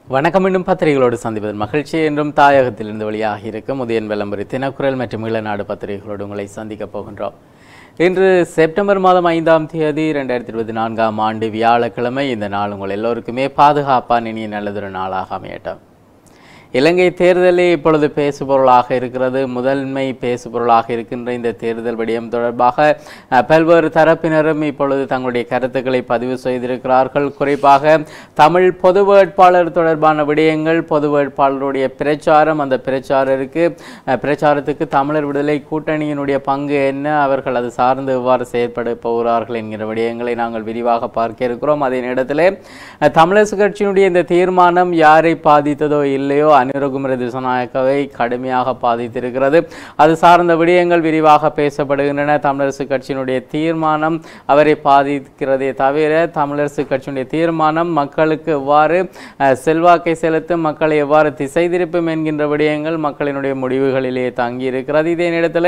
வணக்கம். இன்னும் பத்திரிகைகளோடு சந்திப்பதில் மகிழ்ச்சி. என்றும் தாயகத்திலிருந்து வெளியாகி இருக்கும் உதயன் விளம்பரி தினக்குரல் மற்றும் ஈழநாடு பத்திரிகைகளோடு உங்களை சந்திக்கப் போகின்றோம். இன்று செப்டம்பர் மாதம் 5ஆம் தேதி 2024ஆம் ஆண்டு வியாழக்கிழமை. இந்த நாள் உங்கள் எல்லோருக்குமே பாதுகாப்பான இனிய நல்லதொரு நாளாக அமையட்டும். இலங்கை தேர்தலே இப்பொழுது பேசுபொருளாக இருக்கிறது. முதன்மை பேசுபொருளாக இருக்கின்ற இந்த தேர்தல் விடயம் தொடர்பாக பல்வேறு தரப்பினரும் இப்பொழுது தங்களுடைய கருத்துக்களை பதிவு செய்திருக்கிறார்கள். குறிப்பாக தமிழ் பொது வேட்பாளர் தொடர்பான விடயங்கள், பொது வேட்பாளருடைய பிரச்சாரம், அந்த பிரச்சாரத்துக்கு தமிழர் விடுதலை கூட்டணியினுடைய பங்கு என்ன, அவர்கள் அது சார்ந்து எவ்வாறு செயற்பட போகிறார்கள் என்கிற விடயங்களை நாங்கள் விரிவாக பார்க்க இருக்கிறோம். அதே நேரத்தில் தமிழரசு கட்சியினுடைய இந்த தீர்மானம் யாரை பாதித்ததோ இல்லையோ அனுரகுமார திசாநாயக்கவை கடுமையாக பாதித்திருக்கிறது. அது சார்ந்த விடயங்கள் விரிவாக பேசப்படுகின்றன. தமிழரசு கட்சியினுடைய தீர்மானம் அவரை பாதிக்கிறதே தவிர தமிழரசு கட்சியினுடைய தீர்மானம் மக்களுக்கு எவ்வாறு செல்வாக்கை செலுத்தும், மக்களை எவ்வாறு திசை திருப்பும் என்கின்ற விடயங்கள் மக்களினுடைய முடிவுகளிலே தங்கி இருக்கிறது. இதே நேரத்தில்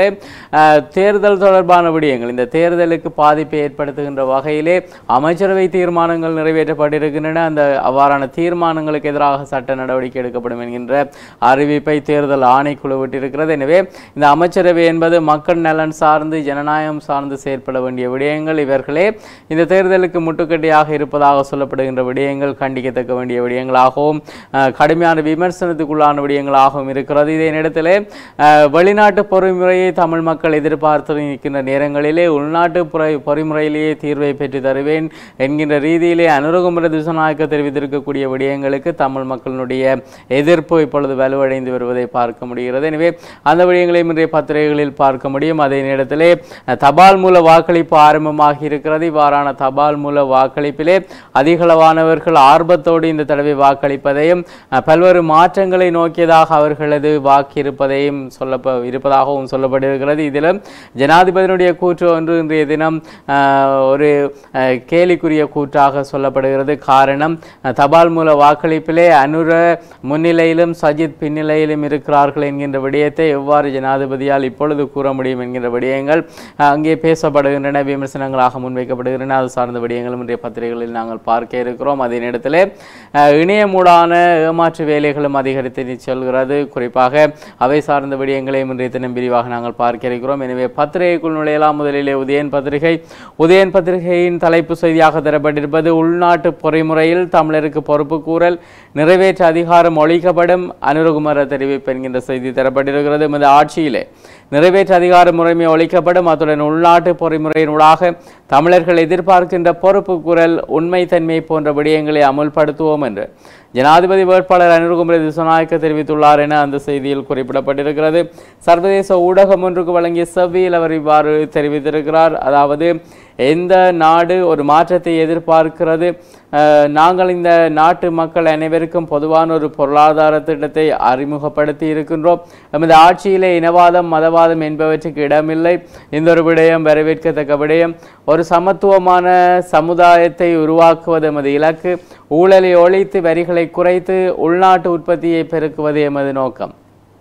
தேர்தல் தொடர்பான விடயங்கள், இந்த தேர்தலுக்கு பாதிப்பை ஏற்படுத்துகின்ற வகையிலே அமைச்சரவை தீர்மானங்கள் நிறைவேற்றப்பட்டிருக்கின்றன. அந்த அவ்வாறான தீர்மானங்களுக்கு எதிராக சட்ட நடவடிக்கை எடுக்கப்படும் என்கின்ற அறிவிப்பை தேர்தல் ஆணைக்குழு விட்டிருக்கிறது. எனவே இந்த அமைச்சரவை என்பது மக்கள் நலன் சார்ந்து, ஜனநாயகம் சார்ந்து செயற்பட வேண்டிய விடயங்கள். இவர்களே இந்த தேர்தலுக்கு முட்டுக்கட்டையாக இருப்பதாக சொல்லப்படுகின்ற விடயங்கள் கண்டிக்கத்தக்க வேண்டிய விடயங்களாகவும் கடுமையான விமர்சனத்துக்குள்ளான விடயங்களாகவும் இருக்கிறது. இதே நேரத்தில் வெளிநாட்டு பொறிமுறையை தமிழ் மக்கள் எதிர்பார்த்து நிற்கின்ற நேரங்களிலே உள்நாட்டு பொறிமுறையிலேயே தீர்வை பெற்று தருவேன் என்கின்ற ரீதியிலே அனுரகுமார திசாநாயக்க தெரிவித்திருக்கக்கூடிய விடயங்களுக்கு தமிழ் மக்களுடைய எதிர்ப்பு இப்பொழுது வலுவடைந்து வருவதை பார்க்க முடிகிறது. எனவே அந்த விடயங்களையும் இன்றைய பத்திரிகைகளில் பார்க்க முடியும். அதே நேரத்திலே தபால் மூல வாக்களிப்பு ஆரம்பமாகி இருக்கிறது. இவ்வாறான தபால் மூல வாக்களிப்பிலே அதிகளவானவர்கள் ஆர்வத்தோடு இந்த தடவை வாக்களிப்பதையும் பல்வேறு மாற்றங்களை நோக்கியதாக அவர்களது வாக்கு இருப்பதாகவும் சொல்லப்பட்டிருக்கிறது. இதிலும் ஜனாதிபதியினுடைய கூற்று ஒன்று இன்றைய தினம் ஒரு கேலிக்குரிய கூற்றாக சொல்லப்படுகிறது. காரணம், தபால் மூல வாக்களிப்பிலே அனுர முன்னிலையிலும் சஜித் பின்னிலையிலும் இருக்கிறார்கள் என்கின்ற விடயத்தை எவ்வாறு ஜனாதிபதியால் இப்பொழுது கூற முடியும் என்கின்ற விடயங்கள் அங்கே பேசப்படுகின்றன, விமர்சனங்களாக முன்வைக்கப்படுகின்றன. அது சார்ந்த விடயங்களும் இன்றைய பத்திரிகைகளில் நாங்கள் பார்க்க இருக்கிறோம். அதே நேரத்தில் இணையமூடான ஏமாற்று வேலைகளும் அதிகரித்து செல்கிறது. குறிப்பாக அவை சார்ந்த விடயங்களையும் இன்றைய தினம் விரிவாக நாங்கள் பார்க்க இருக்கிறோம். எனவே பத்திரிகைக்குள் நுழையலாம். முதலிலே உதயன் பத்திரிகையின் தலைப்பு செய்தியாக தரப்பட்டிருப்பது உள்நாட்டு பொறிமுறையில் தமிழருக்கு பொறுப்பு கூறல், நிறைவேற்ற அதிகாரம் ஒழிக்கப்படும், அனுரகுமார தெரிவிப்பு என்கின்ற செய்தி தரப்பட்டிருக்கிறது. இந்த ஆட்சியிலே நிறைவேற்ற அதிகார முறைமை ஒழிக்கப்படும், அத்துடன் உள்நாட்டு பொறிமுறையினூடாக தமிழர்கள் எதிர்பார்க்கின்ற பொறுப்பு குரல், உண்மைத்தன்மை போன்ற விடயங்களை அமுல்படுத்துவோம் என்று ஜனாதிபதி வேட்பாளர் அனுரகுமார திசாநாயக்க தெரிவித்துள்ளார் என அந்த செய்தியில் குறிப்பிடப்பட்டிருக்கிறது. சர்வதேச ஊடகம் ஒன்றுக்கு வழங்கிய செவ்வியில் அவர் இவ்வாறு தெரிவித்திருக்கிறார். அதாவது, எந்த நாடு ஒரு மாற்றத்தை எதிர்பார்க்கிறது, நாங்கள் இந்த நாட்டு மக்கள் அனைவருக்கும் பொதுவான ஒரு பொருளாதார திட்டத்தை அறிமுகப்படுத்தி இருக்கின்றோம். நமது ஆட்சியிலே இனவாதம், மதவாதம் என்பவற்றுக்கு இடமில்லை. இந்த ஒரு விடயம் வரவேற்கத்தக்க விடயம். ஒரு சமத்துவமான சமுதாயத்தை உருவாக்குவது எமது இலக்கு. ஊழலை ஒழித்து வரிகளை குறைத்து உள்நாட்டு உற்பத்தியை பெருக்குவது எமது நோக்கம்.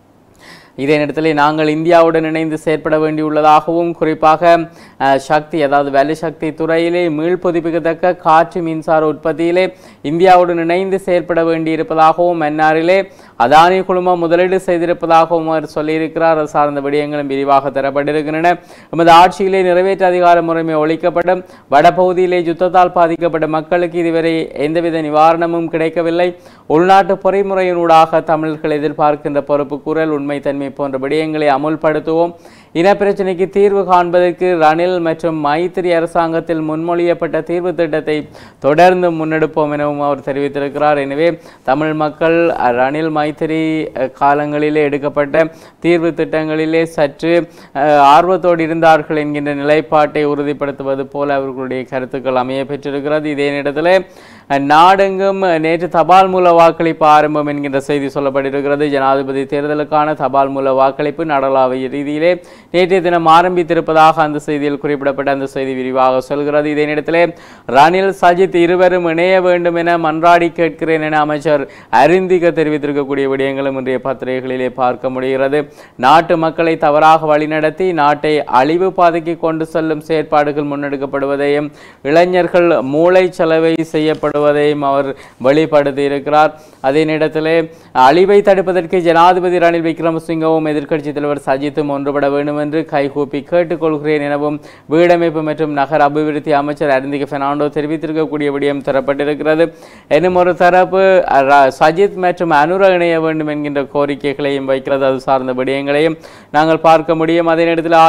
இதே நேரத்தில் நாங்கள் இந்தியாவுடன் இணைந்து செயற்பட வேண்டியுள்ளதாகவும், குறிப்பாக சக்தி, அதாவது வலுசக்தி துறையிலே மீள் புதுப்பிக்கத்தக்க காற்று மின்சார உற்பத்தியிலே இந்தியாவுடன் இணைந்து செயற்பட வேண்டியிருப்பதாகவும், மன்னாரிலே அதானி குழுமம் முதலீடு செய்திருப்பதாகவும் அவர் சொல்லியிருக்கிறார். அது சார்ந்த விடயங்களும் விரிவாக தரப்பட்டிருக்கின்றன. நமது ஆட்சியிலே நிறைவேற்ற அதிகார முறைமை ஒழிக்கப்படும், வடபகுதியிலே யுத்தத்தால் பாதிக்கப்பட்ட மக்களுக்கு இதுவரை எந்தவித நிவாரணமும் கிடைக்கவில்லை, உள்நாட்டு பொறிமுறையினூடாக தமிழர்கள் எதிர்பார்க்கின்ற பொறுப்பு கூறல், உண்மைத்தன்மை போன்ற விடயங்களை அமுல்படுத்துவோம், இனப்பிரச்சனைக்கு தீர்வு காண்பதற்கு ரணில் மற்றும் மைத்திரி அரசாங்கத்தில் முன்மொழியப்பட்ட தீர்வு திட்டத்தை தொடர்ந்து முன்னெடுப்போம் எனவும் அவர் தெரிவித்திருக்கிறார். எனவே தமிழ் மக்கள் ரணில் மைத்திரி காலங்களிலே எடுக்கப்பட்ட தீர்வு திட்டங்களிலே சற்று ஆர்வத்தோடு இருந்தார்கள் என்கின்ற நிலைப்பாட்டை உறுதிப்படுத்துவது போல அவர்களுடைய கருத்துக்கள் அமைய பெற்றிருக்கிறது. இதே நேரத்தில் நாடெங்கும் நேற்று தபால் மூல வாக்களிப்பு ஆரம்பம் என்கின்ற செய்தி சொல்லப்பட்டிருக்கிறது. ஜனாதிபதி தேர்தலுக்கான தபால் மூல வாக்களிப்பு நாடளாவிய ரீதியிலே நேற்றைய தினம் ஆரம்பித்திருப்பதாக அந்த செய்தியில் குறிப்பிடப்பட்ட அந்த செய்தி விரிவாக சொல்கிறது. இதே நேரத்தில் ரணில், சஜித் இருவரும் இணைய வேண்டும் என மன்றாடி கேட்கிறேன் என அமைச்சர் அருந்திக தெரிவித்திருக்கக்கூடிய விடயங்களும் இன்றைய பத்திரிகைகளிலே பார்க்க முடிகிறது. நாட்டு மக்களை தவறாக வழிநடத்தி நாட்டை அழிவு பாதைக்கு கொண்டு செல்லும் செயற்பாடுகள் முன்னெடுக்கப்படுவதையும், இளைஞர்கள் மூளை செலவை செய்யப்படும் செயற்படுவதையும் அவர் வெளிப்படுத்தி இருக்கிறார். அதே நேரத்திலே அழிவை தடுப்பதற்கு ஜனாதிபதி ரணில் விக்ரமசிங்கவும் எதிர்க்கட்சி தலைவர் சஜித்தும் ஒன்றுபட வேண்டும் என்று கைகூப்பி கேட்டுக்கொள்கிறேன் எனவும் வீடமைப்பு மற்றும் நகர அபிவிருத்தி அமைச்சர் அருந்திக பெர்னாண்டோ தெரிவித்திருக்கக்கூடிய விடயம் தரப்பட்டிருக்கிறது. இன்னும் ஒரு தரப்பு சஜித் மற்றும் அனுர இணைய வேண்டும் என்கின்ற கோரிக்கைகளையும் வைக்கிறது. அது சார்ந்த விடயங்களையும் நாங்கள் பார்க்க முடியும். அதே நேரத்தில்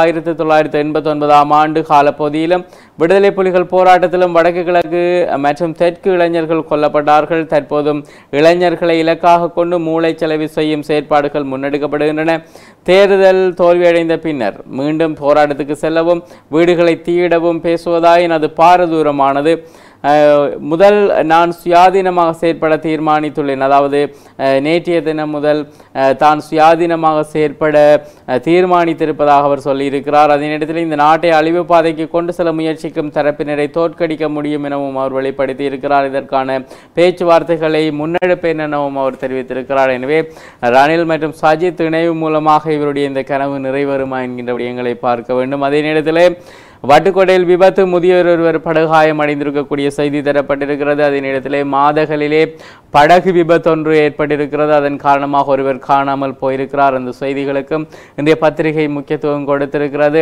1989 ஆண்டு காலப்பகுதியிலும் விடுதலை புலிகள் போராட்டத்திலும் வடக்கு கிழக்கு மற்றும் தெற்கு இளைஞர்கள் கொல்லப்பட்டார்கள். தற்போதும் இளைஞர்களை இலக்காக கொண்டு மூளைச்சலவை செய்யும் செயற்பாடுகள் முன்னெடுக்கப்படுகின்றன. தேர்தல் தோல்வியடைந்த பின்னர் மீண்டும் போராட்டத்துக்கு செல்லவும் வீடுகளை தீயிடவும் பேசுவதாயின் அது பாரதூரமானது. முதல் நான் சுயாதீனமாக செயற்பட தீர்மானித்துள்ளேன். அதாவது நேற்றைய தினம் முதல் தான் சுயாதீனமாக செயற்பட தீர்மானித்திருப்பதாக அவர் சொல்லியிருக்கிறார். அதே நேரத்தில் இந்த நாட்டை அழிவு பாதைக்கு கொண்டு செல்ல முயற்சிக்கும் தரப்பினரை தோற்கடிக்க முடியும் எனவும் அவர் வெளிப்படுத்தி இருக்கிறார். இதற்கான பேச்சுவார்த்தைகளை முன்னெடுப்பேன் எனவும் அவர் தெரிவித்திருக்கிறார். எனவே ரணில் மற்றும் சஜித் இணைவு மூலமாக இவருடைய இந்த கனவு நிறைவேறுமா என்கின்ற விடயங்களை பார்க்க வேண்டும். அதே நேரத்தில் வட்டுக்கோட்டையில் விபத்து, முதியவர் ஒருவர் படுகாயம் அடைந்திருக்கக்கூடிய செய்தி தரப்பட்டிருக்கிறது. அதே நேரத்திலே மாதகளிலே படகு விபத்து ஒன்று ஏற்பட்டிருக்கிறது. அதன் காரணமாக ஒருவர் காணாமல் போயிருக்கிறார். அந்த செய்திகளுக்கும் இன்றைய பத்திரிகை முக்கியத்துவம் கொடுத்திருக்கிறது.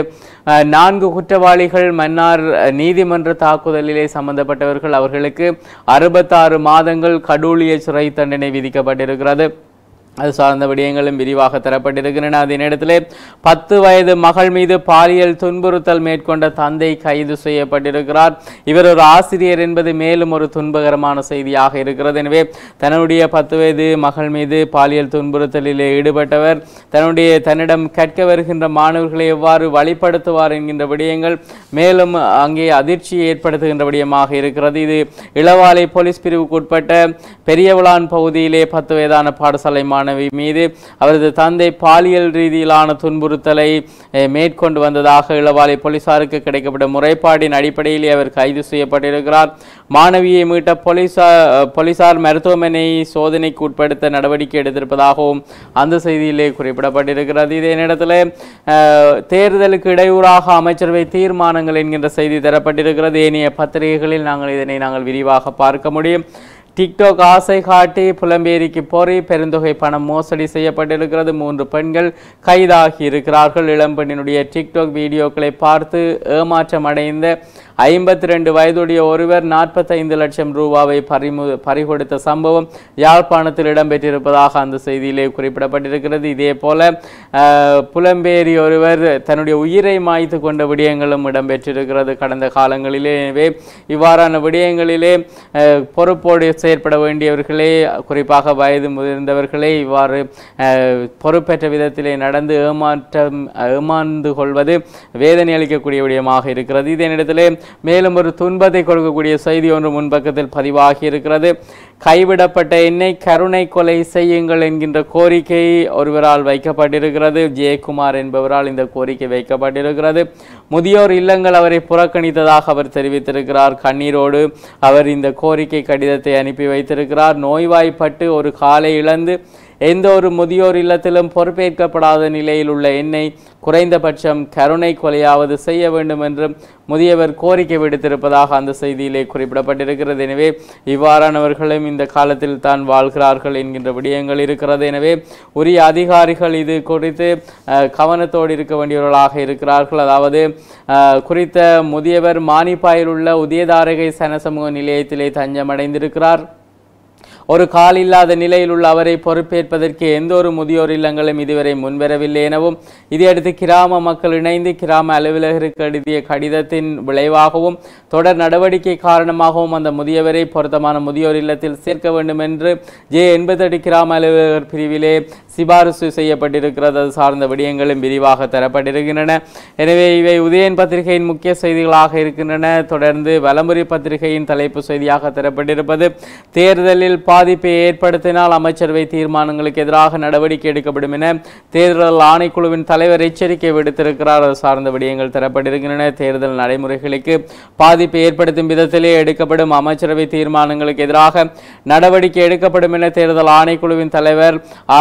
4 குற்றவாளிகள் மன்னார் நீதிமன்ற தாக்குதலிலே சம்பந்தப்பட்டவர்கள். அவர்களுக்கு 66 மாதங்கள் கடூழிய சிறை தண்டனை விதிக்கப்பட்டிருக்கிறது. அது சார்ந்த விடயங்களும் விரிவாக தரப்பட்டிருக்கின்றன. அதே நேரத்தில் 10 வயது மகள் மீது பாலியல் துன்புறுத்தல் மேற்கொண்ட தந்தை கைது செய்யப்பட்டிருக்கிறார். இவர் ஒரு ஆசிரியர் என்பது மேலும் ஒரு துன்பகரமான செய்தியாக இருக்கிறது. எனவே தன்னுடைய 10 வயது மகள் மீது பாலியல் துன்புறுத்தலில் ஈடுபட்டவர் தன்னிடம் கற்க வருகின்ற மாணவர்களை எவ்வாறு வழிப்படுத்துவார் என்கின்ற விடயங்கள் மேலும் அங்கே அதிர்ச்சியை ஏற்படுத்துகின்ற விடயமாக இருக்கிறது. இது இளவாலை போலீஸ் பிரிவுக்கு உட்பட்ட பெரியவளான் பகுதியிலே 10 வயதான பாடசாலை மாணவி மீது அவரது தந்தை பாலியல் ரீதியிலான துன்புறுத்தலை மேற்கொண்டு வந்ததாக இளவாலை போலீசாருக்கு கிடைக்கப்பட்ட முறைப்பாட்டின் அடிப்படையிலே அவர் கைது செய்யப்பட்டிருக்கிறார். மாணவியை மீட்ட போலீசார் மருத்துவமனை சோதனைக்கு உட்படுத்த நடவடிக்கை எடுத்திருப்பதாகவும் அந்த செய்தியிலே குறிப்பிடப்பட்டிருக்கிறது. இதே நேரத்தில் தேர்தலுக்கு இடையூறாக அமைச்சரவை தீர்மானங்கள் என்கின்ற செய்தி தரப்பட்டிருக்கிறது. ஏனைய பத்திரிகைகளில் இதனை நாங்கள் விரிவாக பார்க்க முடியும். டிக்டாக் ஆசை காட்டி புலம்பேரிக்கு போரி பெருந்தொகை பணம் மோசடி செய்யப்பட்டிருக்கிறது. 3 பெண்கள் கைதாகி இருக்கிறார்கள். இளம்பெண்ணினுடைய டிக்டாக் வீடியோக்களை பார்த்து ஏமாற்றம் அடைந்த 52 வயதுடைய ஒருவர் 45 லட்சம் ரூபாவை பறிகொடுத்த சம்பவம் யாழ்ப்பாணத்தில் இடம்பெற்றிருப்பதாக அந்த செய்தியிலே குறிப்பிடப்பட்டிருக்கிறது. இதே போல புலம்பேரி ஒருவர் தன்னுடைய உயிரை மாய்த்து கொண்ட விடயங்களும் இடம்பெற்றிருக்கிறது கடந்த காலங்களிலே. எனவே இவ்வாறான விடயங்களிலே பொறுப்போடு செயற்பட வேண்டியவர்களே, குறிப்பாக வயது முதிர்ந்தவர்களே இவ்வாறு பொறுப்பேற்ற விதத்திலே நடந்து ஏமாந்து கொள்வது வேதனை அளிக்கக்கூடிய விடயமாக இருக்கிறது. இதே நேரத்திலே மேலும் ஒரு துன்பத்தை கொடுக்கக்கூடிய செய்தி ஒன்று முன்பக்கத்தில் பதிவாகி இருக்கிறது. கைவிடப்பட்ட என்னை கருணை கொலை செய்யுங்கள் என்கின்ற கோரிக்கை ஒருவரால் வைக்கப்பட்டிருக்கிறது. ஜெயக்குமார் என்பவரால் இந்த கோரிக்கை வைக்கப்பட்டிருக்கிறது. முதியோர் இல்லங்கள் அவரை புறக்கணித்ததாக அவர் தெரிவித்திருக்கிறார். கண்ணீரோடு அவர் இந்த கோரிக்கை கடிதத்தை அனுப்பி வைத்திருக்கிறார். நோய்வாய்ப்பட்டு ஒரு காலை இழந்து எந்த ஒரு முதியோர் இல்லத்திலும் பொறுப்பேற்கப்படாத நிலையில் உள்ள என்னை குறைந்தபட்சம் கருணை கொலையாவது செய்ய வேண்டும் என்றும் முதியவர் கோரிக்கை விடுத்திருப்பதாக அந்த செய்தியிலே குறிப்பிடப்பட்டிருக்கிறது. எனவே இவ்வாறானவர்களும் இந்த காலத்தில் தான் வாழ்கிறார்கள் என்கின்ற விடயங்கள் இருக்கிறது. எனவே உரிய அதிகாரிகள் இது குறித்து கவனத்தோடு இருக்க வேண்டியவர்களாக இருக்கிறார்கள். அதாவது குறித்த முதியவர் மானிப்பாயில் உள்ள உதயதாரகை சனசமூக நிலையத்திலே தஞ்சமடைந்திருக்கிறார். ஒரு கால் இல்லாத நிலையில் உள்ள அவரை பொறுப்பேற்பதற்கு எந்த ஒரு முதியோர் இல்லங்களும் இதுவரை முன்வரவில்லை எனவும் இதையடுத்து கிராம மக்கள் இணைந்து கிராம அலுவலகருக்கு எழுதிய கடிதத்தின் விளைவாகவும் தொடர் நடவடிக்கை காரணமாகவும் அந்த முதியவரை பொருத்தமான முதியோர் இல்லத்தில் சேர்க்க வேண்டும் என்று J88 கிராம அலுவலகர் பிரிவிலே சிபாரிசு செய்யப்பட்டிருக்கிறது. அது சார்ந்த விடயங்களும் விரிவாக தரப்பட்டிருக்கின்றன. எனவே இவை உதயன் பத்திரிகையின் முக்கிய செய்திகளாக இருக்கின்றன. தொடர்ந்து வலம்புரி பத்திரிகையின் தலைப்பு செய்தியாக தரப்பட்டிருப்பது தேர்தலில் பாதிப்பை ஏற்படுத்தினால் அமைச்சரவை தீர்மானங்களுக்கு எதிராக நடவடிக்கை எடுக்கப்படும் என தேர்தல் ஆணைக்குழுவின் தலைவர் எச்சரிக்கை விடுத்திருக்கிறார். அது சார்ந்த விடயங்கள் தரப்பட்டிருக்கின்றன. தேர்தல் நடைமுறைகளுக்கு பாதிப்பை ஏற்படுத்தும் விதத்திலே எடுக்கப்படும் அமைச்சரவை தீர்மானங்களுக்கு எதிராக நடவடிக்கை எடுக்கப்படும் என தேர்தல் ஆணைக்குழுவின் தலைவர் RML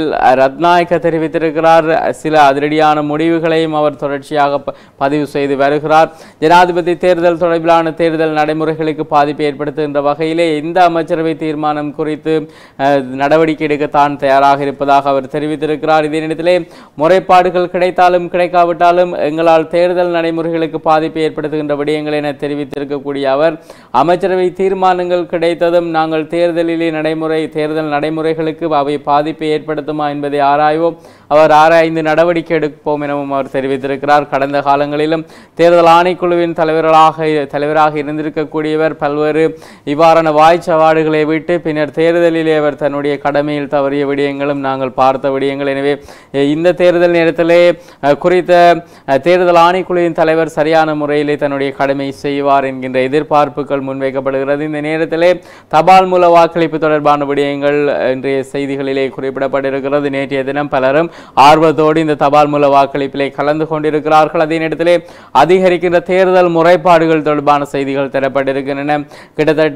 ரத்நாயக்க தெரிவித்திருக்கிறார். சில அதிரடியான முடிவுகளையும் அவர் தொடர்ச்சியாக பதிவு செய்து வருகிறார். ஜனாதிபதி தேர்தல் தொடர்பிலான தேர்தல் நடைமுறைகளுக்கு பாதிப்பை ஏற்படுத்துகின்ற வகையிலே இந்த அமைச்சரவை தீர்மானம் குறித்து நடவடிக்கை எடுக்க தான் தயாராக இருப்பதாக அவர் தெரிவித்திருக்கிறார். இதே நேரத்திலே முறைப்பாடுகள் கிடைத்தாலும் கிடைக்காவிட்டாலும் எங்களால் தேர்தல் நடைமுறைகளுக்கு பாதிப்பை ஏற்படுத்துகின்ற விடயங்கள் என தெரிவித்திருக்கக்கூடிய அவர் அமைச்சரவை தீர்மானங்கள் கிடைத்ததும் நாங்கள் தேர்தல் நடைமுறைகளுக்கு அவை பாதிப்பை ஏற்படுத்துமா என்பதை ஆராய்வோம். அவர் ஆராய்ந்து நடவடிக்கை எடுப்போம் எனவும் அவர் தெரிவித்திருக்கிறார். கடந்த காலங்களிலும் தேர்தல் ஆணைக்குழுவின் தலைவராக இருந்திருக்கக்கூடியவர் பல்வேறு இவ்வாறான வாய்ச்சவாடுகளை விட்டு பின்னர் தேர்தலிலே அவர் தன்னுடைய கடமையில் தவறிய விடயங்களும் நாங்கள் பார்த்த விடயங்கள். எனவே இந்த தேர்தல் நேரத்திலே குறித்த தேர்தல் ஆணைக்குழுவின் தலைவர் சரியான முறையிலே தன்னுடைய கடமை செய்வார் என்கின்ற எதிர்பார்ப்புகள் முன்வைக்கப்படுகிறது. இந்த நேரத்திலே தபால் மூல வாக்களிப்பு தொடர்பான விடயங்கள் இன்றைய செய்திகளிலே குறிப்பிடப்பட்டிருக்கிறது. நேற்றைய தினம் பலரும் ஆர்வத்தோடு இந்த தபால் மூல வாக்களிப்பிலே கலந்து கொண்டிருக்கிறார்கள். அதே நேரத்திலே அதிகரிக்கின்ற தேர்தல் முறைப்பாடுகள் தொடர்பான செய்திகள் தரப்பட்டிருக்கின்றன. கிட்டத்தட்ட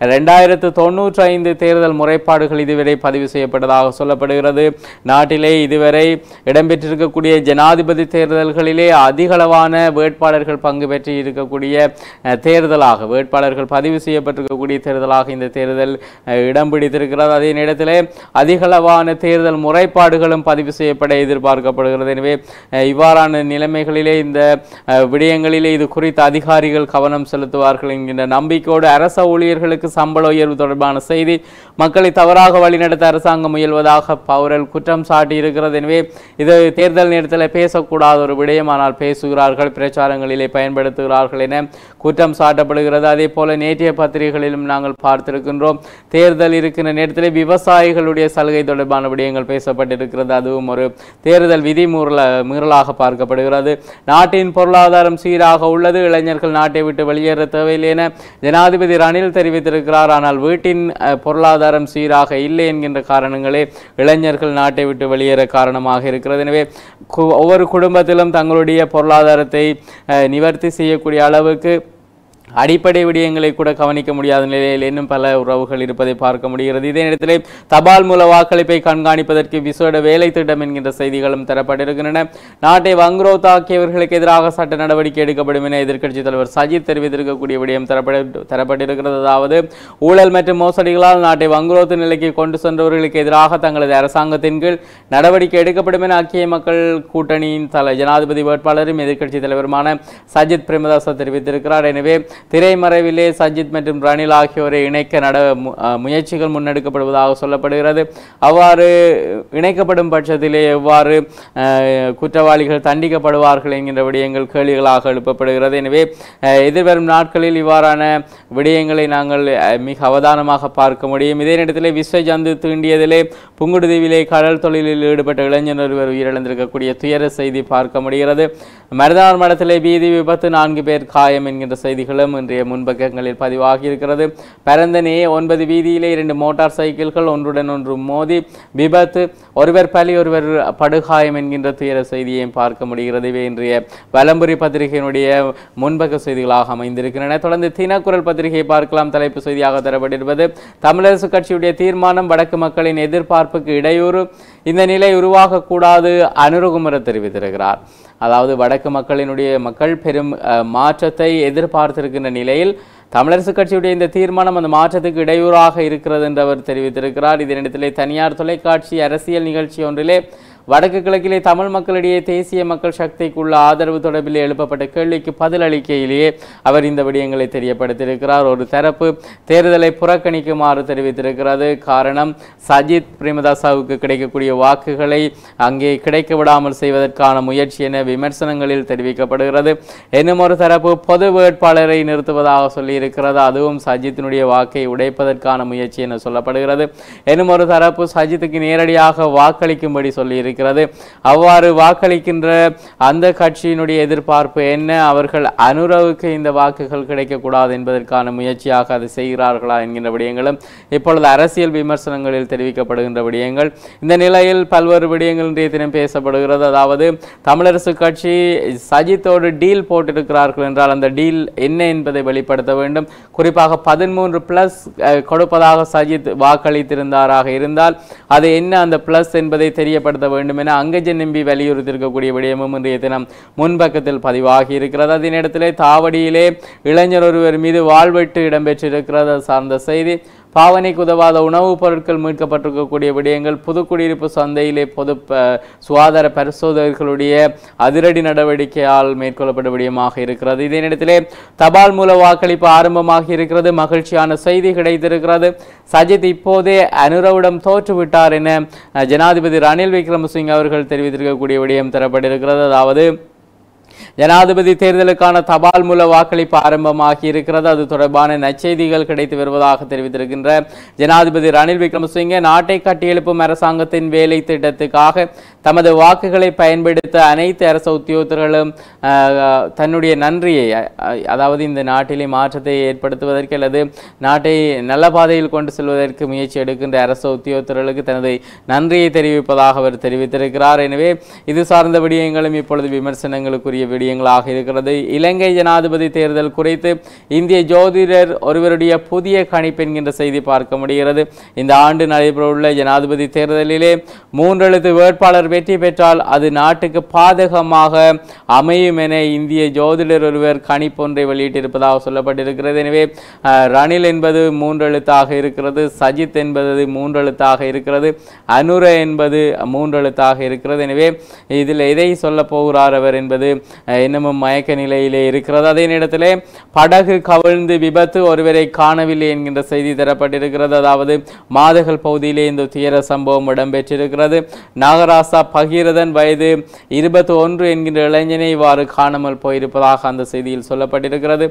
2095 தேர்தல் முறைப்பாடுகள் இதுவரை பதிவு செய்யப்பட்டதாக சொல்லப்படுகிறது. நாட்டிலே இதுவரை இடம்பெற்றிருக்கக்கூடிய ஜனாதிபதி தேர்தல்களிலே அதிகளவான வேட்பாளர்கள் பங்கு பெற்று இருக்கக்கூடிய தேர்தலாக வேட்பாளர்கள் பதிவு செய்யப்பட்டிருக்கக்கூடிய தேர்தலாக இந்த தேர்தல் இடம் பிடித்திருக்கிறது. அதே நேரத்திலே அதிகளவான தேர்தல் முறைப்பாடுகளும் பதிவு செய்யப்பட எதிர்பார்க்கப்படுகிறது. எனவே இவ்வாறான நிலைமைகளிலே இந்த விடயங்களிலே இது குறித்த அதிகாரிகள் கவனம் செலுத்துவார்கள் என்கின்ற நம்பிக்கையோடு அரச ஊழியர்களுக்கு சம்பள உயர்வு தொடர்பான செய்தி மக்களை தவறாக வழிநடத்த அரசாங்கம் முயல்வதாக பவரல் குற்றம் சாட்டி இருக்கிறது. எனவே இது தேர்தல் நேரத்தில் பேசக்கூடாத ஒரு விடயம், ஆனால் பேசுகிறார்கள், பிரச்சாரங்களிலே பயன்படுத்துகிறார்கள் என குற்றம் சாட்டப்படுகிறது. அதே போல நேற்றைய பத்திரிகைகளிலும் நாங்கள் பார்த்திருக்கின்றோம். தேர்தல் இருக்கின்ற நேரத்திலே விவசாயிகளுடைய சலுகை தொடர்பான விடயங்கள் பேசப்பட்டிருக்கிறது. அதுவும் ஒரு தேர்தல் விதி மீறலாக பார்க்கப்படுகிறது. நாட்டின் பொருளாதாரம் சீராக உள்ளது, இளைஞர்கள் நாட்டை விட்டு வெளியேற தேவையில்லை என ஜனாதிபதி ரணில் தெரிவித்திருக்கிறார். ஆனால் வீட்டின் பொருளாதாரம் சீராக இல்லை என்கின்ற காரணங்களே இளைஞர்கள் நாட்டை விட்டு வெளியேற காரணமாக இருக்கிறது. எனவே ஒவ்வொரு குடும்பத்திலும் தங்களுடைய பொருளாதாரத்தை நிவர்த்தி செய்யக்கூடிய அளவுக்கு அடிப்படை விடயங்களை கூட கவனிக்க முடியாத நிலையில் இன்னும் பல உறவுகள் இருப்பதை பார்க்க முடிகிறது. இதே நேரத்தில் தபால் மூல வாக்களிப்பை கண்காணிப்பதற்கு விசேட வேலை திட்டம் என்கின்ற செய்திகளும் தரப்பட்டிருக்கின்றன. நாட்டை வங்குரோத்தாக்கியவர்களுக்கு எதிராக சட்ட நடவடிக்கை எடுக்கப்படும் என எதிர்க்கட்சித் தலைவர் சஜித் தெரிவித்திருக்கக்கூடிய விடயம் தரப்பட்டிருக்கிறது. அதாவது ஊழல் மற்றும் மோசடிகளால் நாட்டை வங்குரோத்து நிலைக்கு கொண்டு சென்றவர்களுக்கு எதிராக தங்களது அரசாங்கத்தின் கீழ் நடவடிக்கை எடுக்கப்படும் என ஐக்கிய மக்கள் கூட்டணியின் ஜனாதிபதி வேட்பாளரும் எதிர்க்கட்சித் தலைவருமான சஜித் பிரேமதாச தெரிவித்திருக்கிறார். எனவே திரைமறைவிலே சஜித் மற்றும் ரணில் ஆகியோரை இணைக்க முயற்சிகள் முன்னெடுக்கப்படுவதாக சொல்லப்படுகிறது. அவ்வாறு இணைக்கப்படும் பட்சத்திலே எவ்வாறு குற்றவாளிகள் தண்டிக்கப்படுவார்கள் என்கின்ற விடயங்கள் கேள்விகளாக எழுப்பப்படுகிறது. எனவே எதிர்வரும் நாட்களில் இவ்வாறான விடயங்களை நாங்கள் மிக அவதானமாக பார்க்க முடியும். இதே நேரத்திலே விஸ்வஜந்து தீண்டியதிலே புங்குடுதீவிலே கடல் தொழிலில் ஈடுபட்ட இளைஞர் ஒருவர் உயிரிழந்திருக்கக்கூடிய துயர செய்தி பார்க்க முடிகிறது. மருதார் மடத்திலே வீதி விபத்து 4 பேர் காயம் என்கின்ற செய்திகளும் இன்றைய முன்பக்கங்களில் பதிவாகி இருக்கிறது. பரந்தனே 9 வீதியிலே 2 மோட்டார் சைக்கிள்கள் ஒன்றுடன் ஒன்று மோதி விபத்து, ஒருவர் பலி ஒருவர் படுகாயம் என்கின்ற துயர செய்தியையும் பார்க்க முடிகிறது. இவை இன்றைய வலம்புரி பத்திரிகையினுடைய முன்பக்க செய்திகளாக அமைந்திருக்கின்றன. தொடர்ந்து தினக்குரல் பத்திரிகையை பார்க்கலாம். தலைப்பு செய்தியாக தரப்பட்டிருப்பது தமிழரசு கட்சியுடைய தீர்மானம் வடக்கு மக்களின் எதிர்பார்ப்புக்கு இடையூறு, இந்த நிலை உருவாகக்கூடாது அனுரகுமர தெரிவித்திருக்கிறார். அதாவது வடக்கு மக்கள் பெரும் மாற்றத்தை எதிர்பார்த்திருக்கின்ற நிலையில் தமிழரசு கட்சியுடைய இந்த தீர்மானம் அந்த மாற்றத்துக்கு இடையூறாக இருக்கிறது என்று அவர் தெரிவித்திருக்கிறார். இதனிடத்திலே தனியார் தொலைக்காட்சி அரசியல் நிகழ்ச்சி ஒன்றிலே வடக்கு கிழக்கிலே தமிழ் மக்களிடையே தேசிய மக்கள் சக்திக்குள்ள ஆதரவு தொடர்பில் எழுப்பப்பட்ட கேள்விக்கு பதிலளிக்கையிலேயே அவர் இந்த விடயங்களை தெரியப்படுத்தியிருக்கிறார். ஒரு தரப்பு தேர்தலை புறக்கணிக்குமாறு தெரிவித்திருக்கிறது. காரணம், சஜித் பிரேமதாசாவுக்கு கிடைக்கக்கூடிய வாக்குகளை அங்கே கிடைக்க விடாமல் செய்வதற்கான முயற்சி என விமர்சனங்களில் தெரிவிக்கப்படுகிறது. இன்னும் ஒரு தரப்பு பொது வேட்பாளரை நிறுத்துவதாக சொல்லியிருக்கிறது. அதுவும் சஜித்தினுடைய வாக்கை உடைப்பதற்கான முயற்சி என சொல்லப்படுகிறது. இன்னும் ஒரு தரப்பு சஜித்துக்கு நேரடியாக வாக்களிக்கும்படி சொல்லியிருக்கிறது. இருக்கிறது. அவ்வாறு வாக்களிக்கின்ற அந்த கட்சியினுடைய எதிர்பார்ப்பு என்ன? அவர்கள் அனுரவுக்கு இந்த வாக்குகள் கிடைக்கக்கூடாது என்பதற்கான முயற்சியாக அதை செய்கிறார்களா என்கின்ற விடயங்களும் இப்பொழுது அரசியல் விமர்சனங்களில் தெரிவிக்கப்படுகின்ற விடயங்கள். இந்த நிலையில் பல்வேறு விடயங்கள் இன்றைய தினம் பேசப்படுகிறது. அதாவது தமிழரசு கட்சி சஜித்தோடு டீல் போட்டிருக்கிறார்கள் என்றால் அந்த டீல் என்ன என்பதை வெளிப்படுத்த வேண்டும். குறிப்பாக 13+ கொடுப்பதாக சஜித் வாக்களித்திருந்தாராக இருந்தால் அது என்ன அந்த பிளஸ் என்பதை தெரியப்படுத்த வேண்டும் என அங்கஜன் எம்பி வலியுறுத்தியிருக்கக்கூடிய விடயமும் இன்றைய தினம் முன்பக்கத்தில் பதிவாகி இருக்கிறது. அதன் இடத்திலே தாவடியிலே இளைஞர் ஒருவர் மீது வாழ்வெட்டு இடம்பெற்றிருக்கிறது சார்ந்த செய்தி. பாவனைக்கு உதவாத உணவுப் பொருட்கள் மீட்கப்பட்டிருக்கக்கூடிய விடயங்கள், புதுக்குடியிருப்பு சந்தையிலே பொது சுகாதார பரிசோதகர்களுடைய அதிரடி நடவடிக்கையால் மேற்கொள்ளப்பட்ட விடயமாக இருக்கிறது. இதே நேரத்திலே தபால் மூல வாக்களிப்பு ஆரம்பமாகி இருக்கிறது. மகிழ்ச்சியான செய்தி கிடைத்திருக்கிறது. சஜித் இப்போதே அனுரவிடம் தோற்றுவிட்டார் என ஜனாதிபதி ரணில் விக்ரமசிங்க அவர்கள் தெரிவித்திருக்கக்கூடிய விடயம் தரப்பட்டிருக்கிறது. அதாவது ஜனாதிபதி தேர்தலுக்கான தபால் மூல வாக்களிப்பு ஆரம்பமாகி இருக்கிறது. அது தொடர்பான நற்செய்திகள் கிடைத்து வருவதாக தெரிவித்திருக்கின்ற ஜனாதிபதி ரணில் விக்ரமசிங்கே நாட்டை கட்டியெழுப்பும் அரசாங்கத்தின் வேலை திட்டத்துக்காக தமது வாக்குகளை பயன்படுத்த அனைத்து அரசு உத்தியோகத்தர்களும் தன்னுடைய நன்றியை, அதாவது இந்த நாட்டிலே மாற்றத்தை ஏற்படுத்துவதற்கு அல்லது நாட்டை நல்ல பாதையில் கொண்டு செல்வதற்கு முயற்சி எடுக்கின்ற அரசு உத்தியோகத்தர்களுக்கு தனது நன்றியை தெரிவிப்பதாக அவர் தெரிவித்திருக்கிறார். எனவே இது சார்ந்த விடயங்களும் இப்பொழுது விமர்சனங்களுக்குரிய விடயங்களாக இருக்கிறது. இலங்கை ஜனாதிபதி தேர்தல் குறித்து இந்திய ஜோதிடர் ஒருவருடைய புதிய கணிப்பு என்கின்ற செய்தி பார்க்க முடிகிறது. இந்த ஆண்டு நடைபெறவுள்ள ஜனாதிபதி தேர்தலிலே 3 எழுத்து வேட்பாளர் வெற்றி பெற்றால் அது நாட்டுக்கு பாதகமாக அமையும் என இந்திய ஜோதிடர் ஒருவர் கணிப்பொன்றை வெளியிட்டிருப்பதாக சொல்லப்பட்டிருக்கிறது. எனவே ரணில் என்பது 3 எழுத்தாக இருக்கிறது, சஜித் என்பது 3 எழுத்தாக இருக்கிறது, அனுர என்பது 3 எழுத்தாக இருக்கிறது. எனவே இதில் எதை சொல்ல போகிறார் அவர் என்பது இன்னமும் மயக்க நிலையிலே இருக்கிறது. அதே நேரத்திலே படகு கவிழ்ந்து விபத்து, ஒருவரை காணவில்லை என்கின்ற செய்தி தரப்பட்டிருக்கிறது. அதாவது மாதகள் பகுதியிலே இந்த துயர சம்பவம் இடம்பெற்றிருக்கிறது. நாகராசா பகீரதன் வயது 21 என்கின்ற இளைஞனை இவ்வாறு காணாமல் போயிருப்பதாக அந்த செய்தியில் சொல்லப்பட்டிருக்கிறது.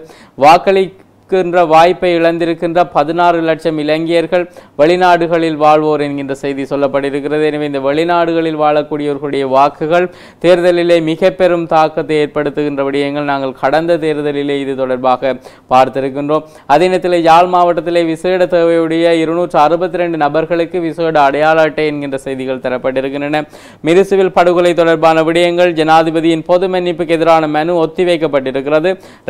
வாய்ப்பை இழந்திருக்கின்ற 16 லட்சம் இலங்கையர்கள் வெளிநாடுகளில் வாழ்வோர் என்கின்ற செய்தி சொல்லப்பட்டிருக்கிறது. எனவே இந்த வெளிநாடுகளில் வாழக்கூடியவர்களுடைய வாக்குகள் தேர்தலிலே மிக பெரும் தாக்கத்தை ஏற்படுத்துகின்ற விடயங்கள் நாங்கள் கடந்த தேர்தலிலே இது தொடர்பாக பார்த்திருக்கின்றோம். அதே நேரத்தில் யாழ் மாவட்டத்திலே விசேட தேவையுடைய 262 நபர்களுக்கு விசேட அடையாள அட்டை என்கின்ற செய்திகள் தரப்பட்டிருக்கின்றன. மிருசுவில் படுகொலை தொடர்பான விடயங்கள், ஜனாதிபதியின் பொது மன்னிப்புக்கு எதிரான மனு ஒத்திவைக்கப்பட்டிருக்கிறது.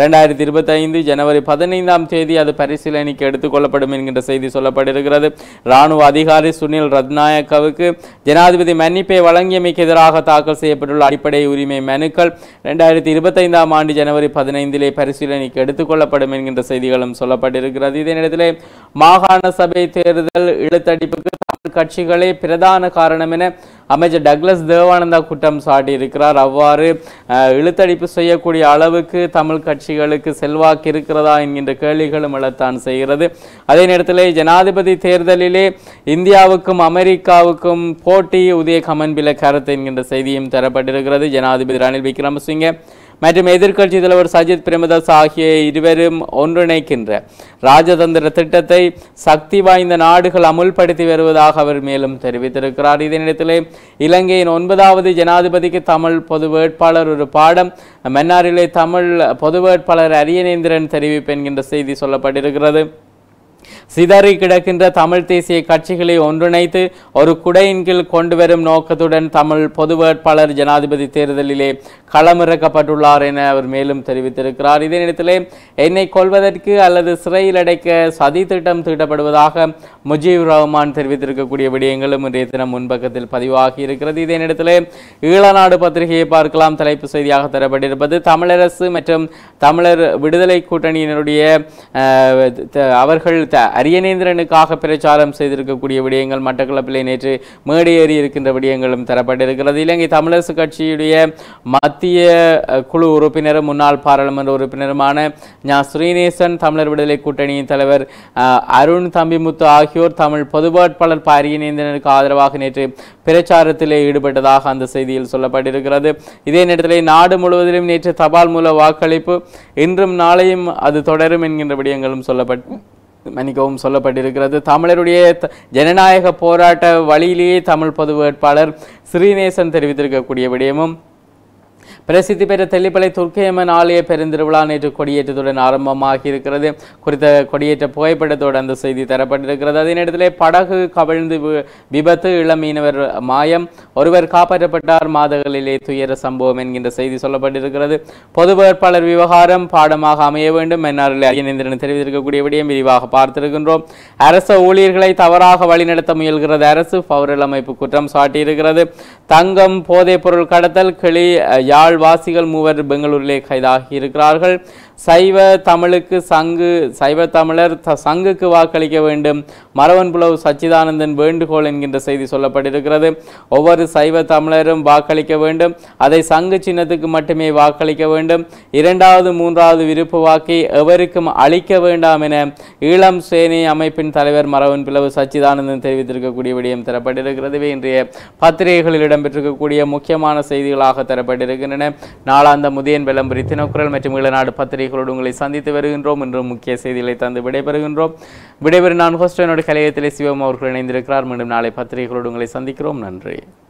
2025 ஜனவரி 15 தேதி அது பரிசீலனைக்கு எடுத்துக் கொள்ளப்படும் என்கின்ற செய்தி சொல்லப்பட்டிருக்கிறது. ராணுவ அதிகாரி சுனில் ரத்நாயக்கவுக்கு ஜனாதிபதி மன்னிப்பை வழங்கியமைக்கு எதிராக தாக்கல் செய்யப்பட்டுள்ள அடிப்படை உரிமை மனுக்கள் 2025 ஆண்டு ஜனவரி 15 பரிசீலனைக்கு எடுத்துக் கொள்ளப்படும் என்கின்ற செய்திகளும் சொல்லப்பட்டிருக்கிறது. இதே நேரத்தில் மாகாண சபை தேர்தல் இழுத்தடிப்புக்கு கட்சிகளே பிரதான காரணம் என அமைச்சர் டக்ளஸ் தேவானந்தா குற்றம் சாட்டியிருக்கிறார். அவ்வாறு இழுத்தடிப்பு செய்யக்கூடிய அளவுக்கு தமிழ் கட்சிகளுக்கு செல்வாக்கு இருக்கிறதா என்கின்ற கேள்விகளும் எழத்தான் செய்கிறது. அதே நேரத்தில் ஜனாதிபதி தேர்தலிலே இந்தியாவுக்கும் அமெரிக்காவுக்கும் போட்டி, உதய கமன்பில கருத்து என்கின்ற செய்தியும் தரப்பட்டிருக்கிறது. ஜனாதிபதி ரணில் விக்ரமசிங்கே மற்றும் எதிர்க்கட்சி தலைவர் சஜித் பிரேமதாஸ் ஆகிய இருவரும் ஒன்றிணைக்கின்ற ராஜதந்திர திட்டத்தை சக்தி வாய்ந்த நாடுகள் அமுல்படுத்தி வருவதாக அவர் மேலும் தெரிவித்திருக்கிறார். இதே நேரத்தில் இலங்கையின் 9வது ஜனாதிபதிக்கு தமிழ் பொது வேட்பாளர் ஒரு பாடம், மன்னாரிலே தமிழ் பொது வேட்பாளர் அரியநேந்திரன் தெரிவிப்பு என்கின்ற செய்தி சொல்லப்பட்டிருக்கிறது. சிதறி கிடக்கின்ற தமிழ் தேசிய கட்சிகளை ஒன்றிணைத்து ஒரு குடையின் கீழ் கொண்டு வரும் நோக்கத்துடன் தமிழ் பொது வேட்பாளர் ஜனாதிபதி தேர்தலிலே களமிறக்கப்பட்டுள்ளார் என அவர் மேலும் தெரிவித்திருக்கிறார். இதே நேரத்திலே என்னை கொல்வதற்கு அல்லது சிறையில் அடைக்க சதி திட்டம் தீட்டப்படுவதாக முஜீபுர் ரஹ்மான் தெரிவித்திருக்கக்கூடிய விடயங்களும் இன்றைய தினம் முன்பக்கத்தில் பதிவாகி இருக்கிறது. இதே நேரத்திலே ஈழநாடு பத்திரிகையை பார்க்கலாம். தலைப்பு செய்தியாக தரப்பட்டிருப்பது தமிழரசு மற்றும் தமிழர் விடுதலை கூட்டணியினருடைய அவர்கள் அரியநேந்திரனுக்காக பிரச்சாரம் செய்திருக்கக்கூடிய விடயங்கள், மட்டக்களப்பிலே நேற்று மேடையேறி இருக்கின்ற விடயங்களும் தரப்பட்டிருக்கிறது. இலங்கை தமிழரசு கட்சியுடைய மத்திய குழு உறுப்பினரும் முன்னாள் பாராளுமன்ற உறுப்பினருமான ஞா ஸ்ரீநேசன், தமிழர் விடுதலை கூட்டணியின் தலைவர் அருண் தம்பிமுத்து ஆகியோர் தமிழ் பொது வேட்பாளர் அரியநேந்திரனுக்கு ஆதரவாக நேற்று பிரச்சாரத்திலே ஈடுபட்டதாக அந்த செய்தியில் சொல்லப்பட்டிருக்கிறது. இதே நேரத்தில் நாடு முழுவதிலும் நேற்று தபால் மூல வாக்களிப்பு, இன்றும் நாளையும் அது தொடரும் என்கின்ற விடயங்களும் சொல்லப்பட்டு மன்னிக்கவும் சொல்லப்பட்டிருக்கிறது. தமிழருடைய ஜனநாயக போராட்ட வழியிலேயே தமிழ் பொது வேட்பாளர் ஸ்ரீநேசன் தெரிவித்திருக்கக்கூடிய விடயமும் பிரசித்தி பெற்ற தெல்லிப்பளை துர்க்கையம்மன் ஆலய பெருந்திருவிழா நேற்று கொடியேற்றத்துடன் ஆரம்பமாகி இருக்கிறது. குறித்த கொடியேற்ற புகைப்படத்தோடு அந்த செய்தி தரப்பட்டிருக்கிறது. அதே நேரத்திலே படகு கவிழ்ந்து விபத்து, இளம் மீனவர் மாயம், ஒருவர் காப்பாற்றப்பட்டார், மாதங்களிலே துயர சம்பவம் என்கின்ற செய்தி சொல்லப்பட்டிருக்கிறது. பொது வேட்பாளர் விவகாரம் பாடமாக அமைய வேண்டும் மன்னாரில் ஐயனேந்திரன் தெரிவித்திருக்கக்கூடிய விடயம் விரிவாக பார்த்திருக்கின்றோம். அரச ஊழியர்களை தவறாக வழிநடத்த முயல்கிறது அரசு, பௌரல் அமைப்பு குற்றம் சாட்டியிருக்கிறது. தங்கம், போதைப் பொருள் கடத்தல், கிளி யாழ் வாசிகள் 3 பெங்களூரிலே கைதாகி இருக்கிறார்கள். சைவ தமிழர் சங்குக்கு வாக்களிக்க வேண்டும், மரவன் புலவு சச்சிதானந்தன் வேண்டுகோள் என்கின்ற செய்தி சொல்லப்பட்டிருக்கிறது. ஒவ்வொரு சைவ தமிழரும் வாக்களிக்க வேண்டும், அதை சங்கு சின்னத்துக்கு மட்டுமே வாக்களிக்க வேண்டும், 2வது 3வது விருப்பு வாக்கை எவருக்கும் அளிக்க வேண்டாம் என ஈழம் சேனை அமைப்பின் தலைவர் மரவன் புலவு சச்சிதானந்தன் தெரிவித்திருக்கக்கூடிய விடயம் தரப்பட்டிருக்கிறது. இன்றைய பத்திரிகைகளில் இடம்பெற்றிருக்கக்கூடிய முக்கியமான செய்திகளாக தரப்பட்டிருக்கின்றன. நாளாந்த முதியன் விளம்பரி தினக்குரல் மற்றும் ஈழநாடு பத்திரிகைகளோடு உங்களை சந்தித்து வருகின்றோம். இன்று முக்கிய செய்திகளை தந்து விடைபெறுகின்றோம். விடைபெறும் நான் ஹோஸ்டனோட கலையத்திலே சிவம் அவர்கள் இணைந்திருக்கிறார். மீண்டும் நாளை பத்திரிகைகளோடு உங்களை சந்திக்கிறோம். நன்றி.